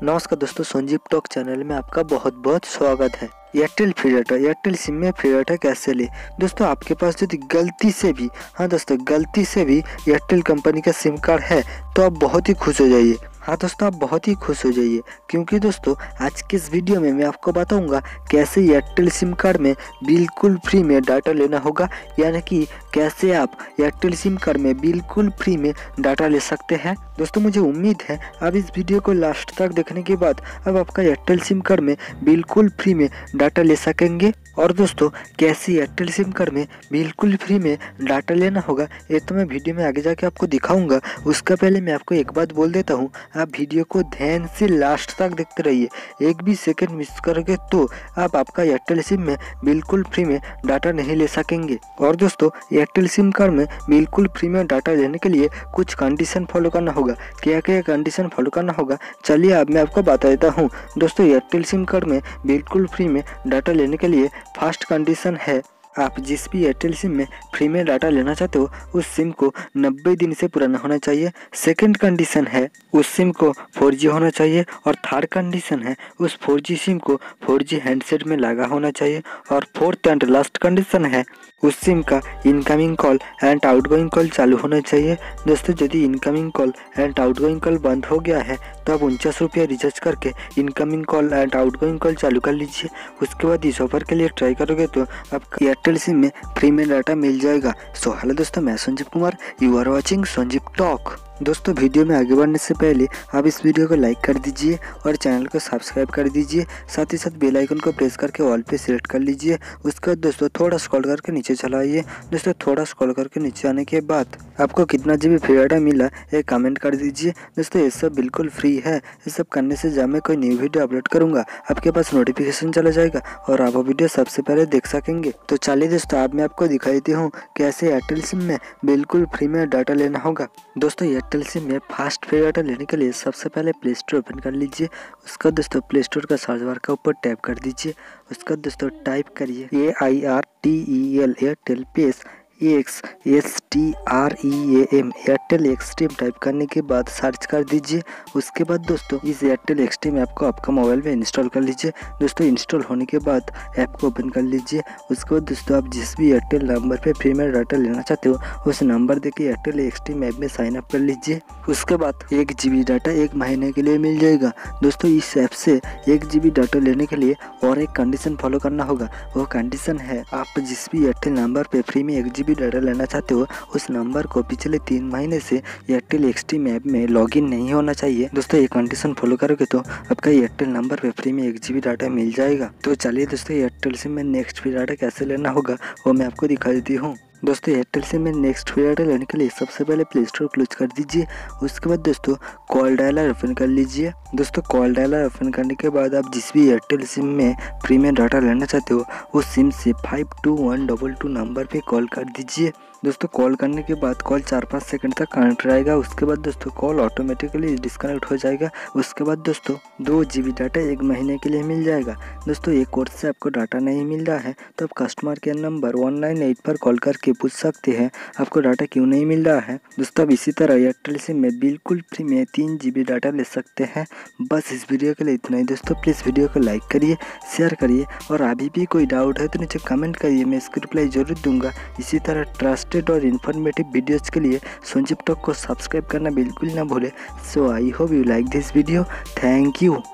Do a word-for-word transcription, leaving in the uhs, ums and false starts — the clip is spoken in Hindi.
नमस्कार दोस्तों, संजीव टॉक चैनल में आपका बहुत बहुत स्वागत है। Airtel free data, Airtel sim में फ्री डाटा कैसे ले। दोस्तों आपके पास यदि गलती से भी हाँ दोस्तों गलती से भी एयरटेल कंपनी का सिम कार्ड है तो आप बहुत ही खुश हो जाइए। हाँ दोस्तों आप बहुत ही खुश हो जाइए, क्योंकि दोस्तों आज के इस वीडियो में मैं आपको बताऊंगा कैसे एयरटेल सिम कार्ड में बिल्कुल फ्री में डाटा लेना होगा, यानी कि कैसे आप एयरटेल सिम कार्ड में बिल्कुल फ्री में डाटा ले सकते हैं। दोस्तों मुझे उम्मीद है आप इस वीडियो को लास्ट तक देखने के बाद अब आपका एयरटेल सिम कार्ड में बिल्कुल फ्री में डाटा ले सकेंगे। और दोस्तों कैसे एयरटेल सिम कार्ड में बिल्कुल फ्री में डाटा लेना होगा ये तो मैं वीडियो में आगे जाके आपको दिखाऊंगा। उसका पहले मैं आपको एक बात बोल देता हूँ, आप वीडियो को ध्यान से लास्ट तक देखते रहिए। एक भी सेकंड मिस करोगे तो आप आपका एयरटेल सिम में बिल्कुल फ्री में डाटा नहीं ले सकेंगे। और दोस्तों एयरटेल सिम कार्ड में बिल्कुल फ्री में डाटा लेने के लिए कुछ कंडीशन फॉलो करना होगा। क्या क्या कंडीशन फॉलो करना होगा चलिए अब मैं आपको बता देता हूँ। दोस्तों एयरटेल सिम कार्ड में बिल्कुल फ्री में डाटा लेने के लिए फर्स्ट कंडीशन है, आप जिस भी एयरटेल सिम में फ्री में डाटा लेना चाहते हो उस सिम को नब्बे दिन से पुराना होना चाहिए। सेकंड कंडीशन है उस सिम को फोर जी होना चाहिए। और थर्ड कंडीशन है उस फोर जी सिम को फोर जी हैंडसेट में लगा होना चाहिए। और फोर्थ एंड लास्ट कंडीशन है उस सिम का incoming call and outgoing call चालू होना चाहिए। दोस्तों यदि incoming call and outgoing call बंद हो गया है तो आप उनचास रुपया रिचार्ज करके incoming call and outgoing call चालू कर लीजिए। उसके बाद इस ऑफर के लिए ट्राई करोगे तो आपका एयरटेल सिम में फ्री में डाटा मिल जाएगा। सो हेलो दोस्तों, मैं Sanjeev Kumar, you are watching Sanjeev talk. दोस्तों वीडियो में आगे बढ़ने से पहले आप इस वीडियो को लाइक कर दीजिए और चैनल को सब्सक्राइब कर दीजिए। साथ ही साथ बेल आइकन को प्रेस करके ऑल पे सिलेक्ट कर लीजिए। उसके बाद दोस्तों थोड़ा स्क्रॉल करके नीचे चला आइए। दोस्तों थोड़ा स्क्रॉल करके नीचे आने के बाद आपको कितना जी बी फ्री डाटा मिला ये कमेंट कर दीजिए। दोस्तों ये सब बिल्कुल फ्री है। ये सब करने से जब मैं कोई न्यू वीडियो अपलोड करूँगा आपके पास नोटिफिकेशन चला जाएगा और आप वो वीडियो सबसे पहले देख सकेंगे। तो चलिए दोस्तों अब मैं आपको दिखाई देती हूँ कैसे एयरटेल सिम में बिल्कुल फ्री में डाटा लेना होगा। दोस्तों एयरटेल सिम में फास्ट फ्री डाटा लेने के लिए सबसे पहले प्ले स्टोर ओपन कर लीजिए। उसका दोस्तों प्ले स्टोर का सर्च बार के ऊपर टैप कर दीजिए। उसका दोस्तों टाइप करिए A I R T E L Airtel space X S T R E A M Airtel Xstream type करने के बाद सर्च कर दीजिए। उसके बाद दोस्तों इस एयरटेल एक्सट्रीम ऐप को आपका मोबाइल में इंस्टॉल कर लीजिए। दोस्तों इंस्टॉल होने के बाद ऐप को ओपन कर लीजिए। उसके बाद दोस्तों आप जिस भी एयरटेल नंबर पे फ्री में डाटा लेना चाहते हो उस नंबर देके एयरटेल एक्सट्रीम ऐप में साइन अप कर लीजिए। उसके बाद एक जी बी डाटा एक महीने के लिए मिल जाएगा। दोस्तों इस ऐप से एक जी बी डाटा लेने के लिए और एक कंडीशन फॉलो करना होगा। वो कंडीशन है आप जिस भी एयरटेल नंबर पे फ्री में एक जी बी डाटा लेना चाहते हो उस नंबर को पिछले तीन महीने से एयरटेल एक्सट्रीम ऐप में लॉगिन नहीं होना चाहिए। दोस्तों ये कंडीशन फॉलो करोगे तो आपका एयरटेल नंबर पे फ्री में एक जी बी डाटा मिल जाएगा। तो चलिए दोस्तों एयरटेल सिम में नेक्स्ट फ्री डाटा कैसे लेना होगा वो मैं आपको दिखा देती हूँ। दोस्तों एयरटेल सिम में नेक्स्ट फ्री डाटा लेने के लिए सबसे पहले प्ले स्टोर क्लोज कर दीजिए। उसके बाद दोस्तों कॉल डायलर ओपन कर लीजिए। दोस्तों कॉल डायलर ओपन करने के बाद आप जिस भी एयरटेल सिम में फ्री में डाटा लेना चाहते हो उस सिम से five two one double two number पे कॉल कर दीजिए। दोस्तों कॉल करने के बाद कॉल चार पाँच सेकंड तक कनेक्ट रहेगा। उसके बाद दोस्तों कॉल ऑटोमेटिकली डिस्कनेक्ट हो जाएगा। उसके बाद दोस्तों दो जी बी डाटा एक महीने के लिए मिल जाएगा। दोस्तों एक कोर्स से आपको डाटा नहीं मिल रहा है तो आप customer care number one nine eight पर कॉल करके पूछ सकते हैं आपको डाटा क्यों नहीं मिल रहा है। दोस्तों अब इसी तरह एयरटेल सिम में बिल्कुल फ्री में तीन जी बी डाटा ले सकते हैं। बस इस वीडियो के लिए इतना ही दोस्तों। प्लीज़ वीडियो को लाइक करिए, शेयर करिए और अभी भी कोई डाउट है तो नीचे कमेंट करिए, मैं इसकी रिप्लाई जरूर दूंगा। इसी तरह ट्रस्टेड और इन्फॉर्मेटिव वीडियोज़ के लिए संजीव टॉक को सब्सक्राइब करना बिल्कुल ना भूले। So I hope you like this video. Thank you.